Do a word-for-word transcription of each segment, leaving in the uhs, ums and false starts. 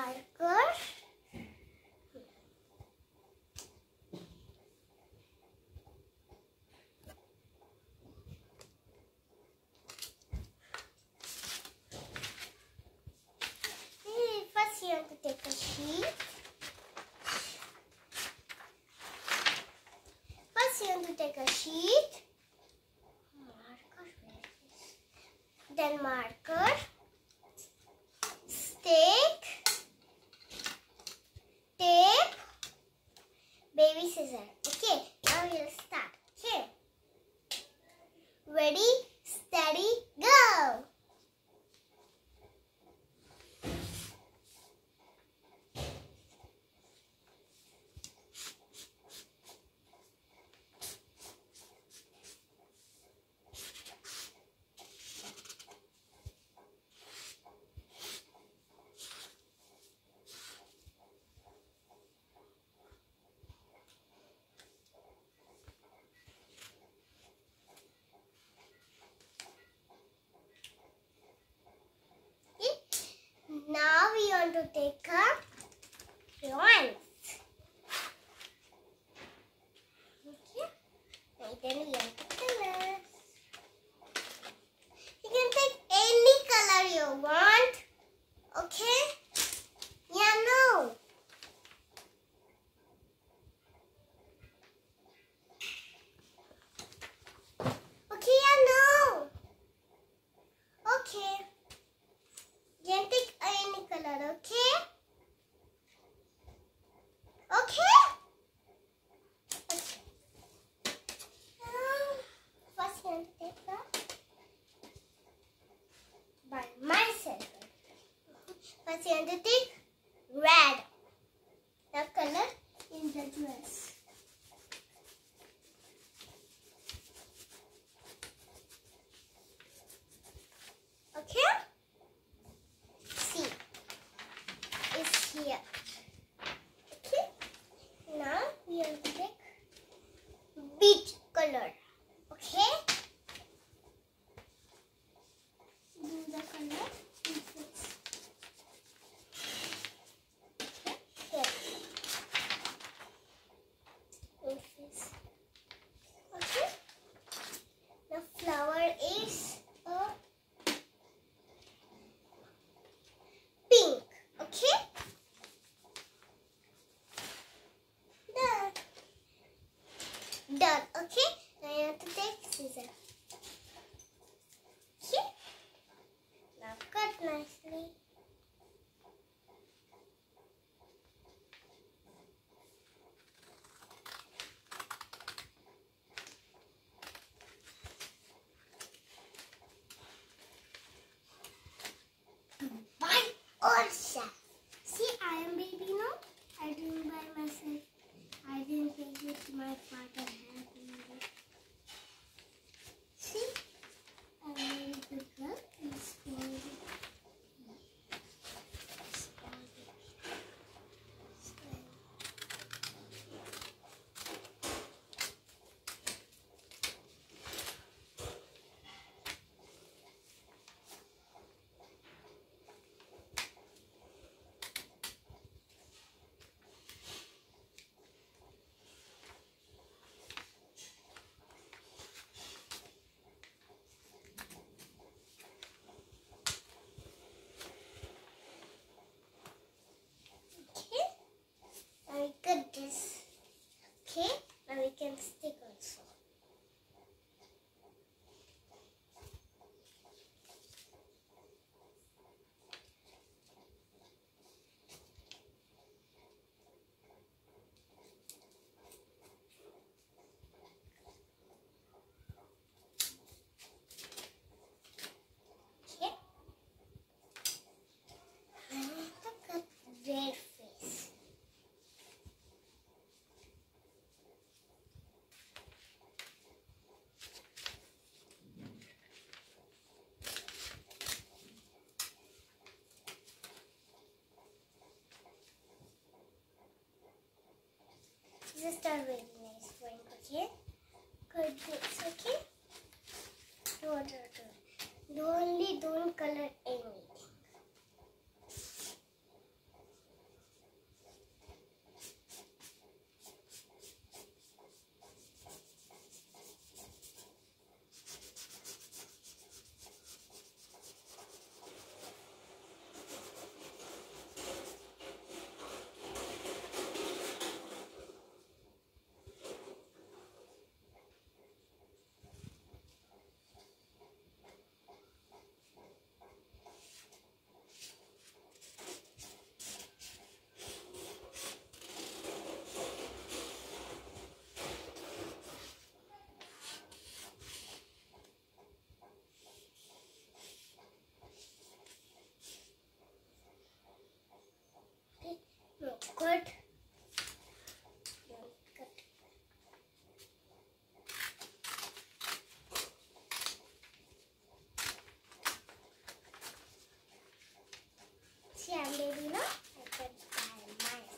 marker. First, you have to take a sheet. First, you have to take a sheet. Marker. Then marker. Stick. Tape. Baby scissors. Okay, now we'll start. Okay. Ready, steady, go! Now we want to take a lines. Okay. And then we have the colors. You can take any color you want. Okay? Yeah, no. Okay, yeah, no. Okay. You can take any color, okay? Okay? Okay. Um, first, you have to take that by myself. First, you have to take red, the color in the dress. Okay? Here. Okay. Now we have to take beige color. Okay. Do the color. Okay. Okay. The flower is a pink. Okay. Done. Okay. Now you have to take scissors. Okay. Now cut nicely. By yourself. See, I am baby now. I do it by myself. I didn't take it to my father. See? I'm very good girl. It's very cut this. Okay, now we can stick also. Okay. I want to cut their face. This is a really nice one, okay? Good this, okay? Do, do, do. Do only don't color anything. Good. See, I'm baby now. I cut by myself.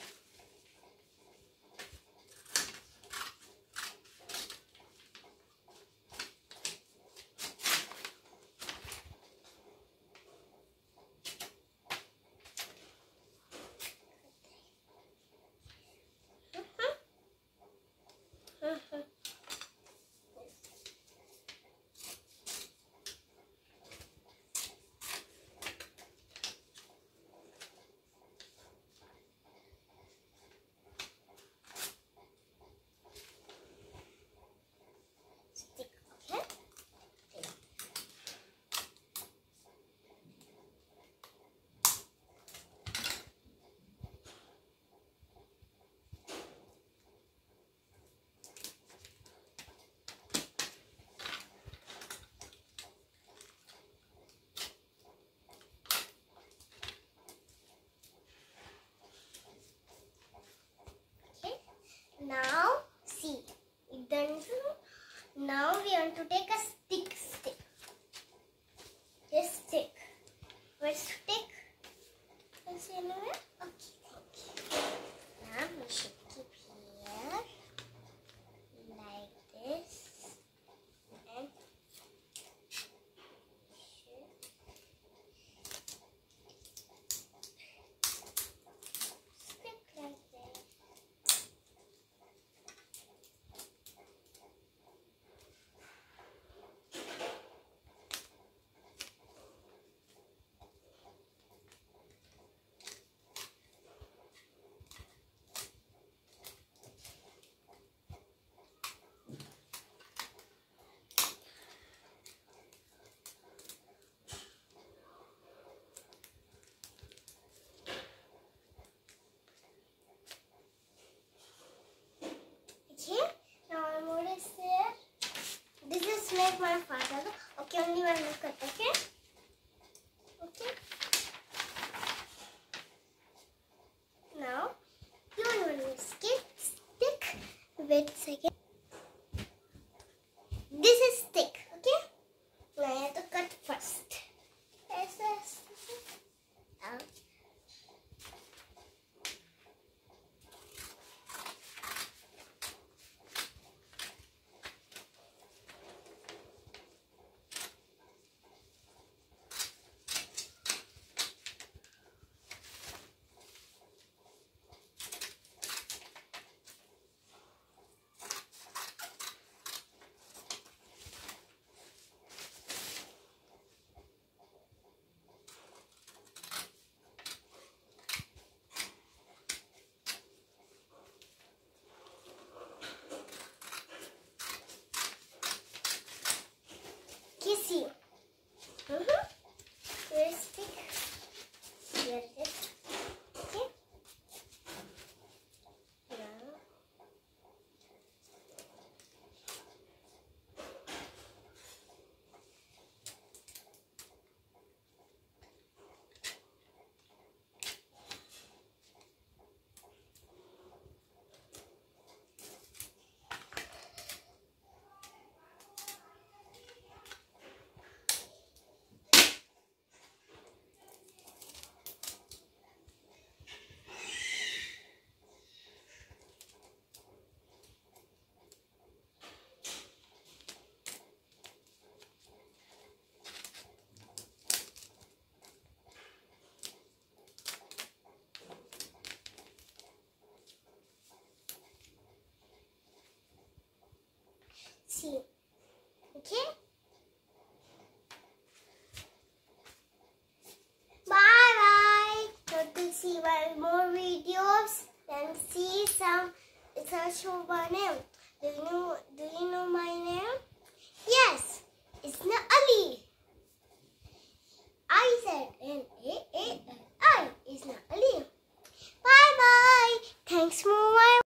Stick, okay? Okay. Now, see, it done. Now we want to take a stick, stick. This stick. Where's stick? Is it anywhere? Okay, thank you. Now we should keep here like this and should stick like this. Okay, now I'm going to say this is like my father. Okay, only one will cut, okay? Okay. Now, you want to stick, stick. Wait a second. This is stick, okay? Now I have to cut first. Yes, yes. Out. Kissy. Mm-hmm. Where is stick? Here it is. Okay. Now. See. Okay? Bye bye. Hope to see one more videos and see some. It's a show my name. Do you know? Do you know my name?